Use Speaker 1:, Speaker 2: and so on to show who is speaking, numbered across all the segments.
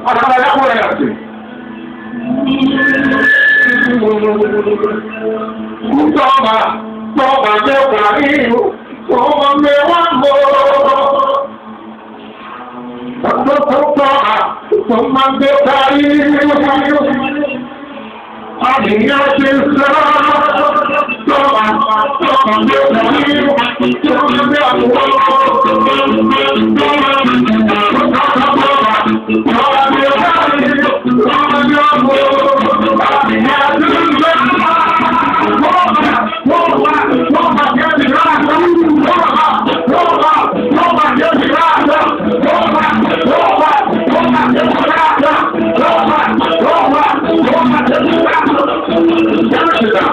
Speaker 1: para trabalhar com esse. Toma meu carinho, toma meu amor. Toma meu carinho, a minha atenção. Toma meu carinho, toma meu amor. Toma meu carinho, toma meu amor. A minha atenção. Toma Deus de graça. Toma Deus de graça. Toma Deus de graça. Toma Deus de graça. Quero te dar.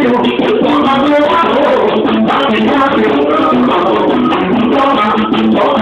Speaker 1: Toma